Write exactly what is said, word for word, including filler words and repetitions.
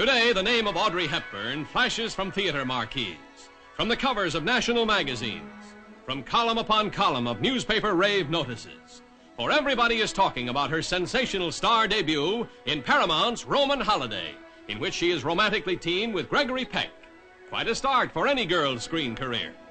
Today, the name of Audrey Hepburn flashes from theater marquees, from the covers of national magazines, from column upon column of newspaper rave notices. For everybody is talking about her sensational star debut in Paramount's Roman Holiday, in which she is romantically teamed with Gregory Peck. Quite a start for any girl's screen career.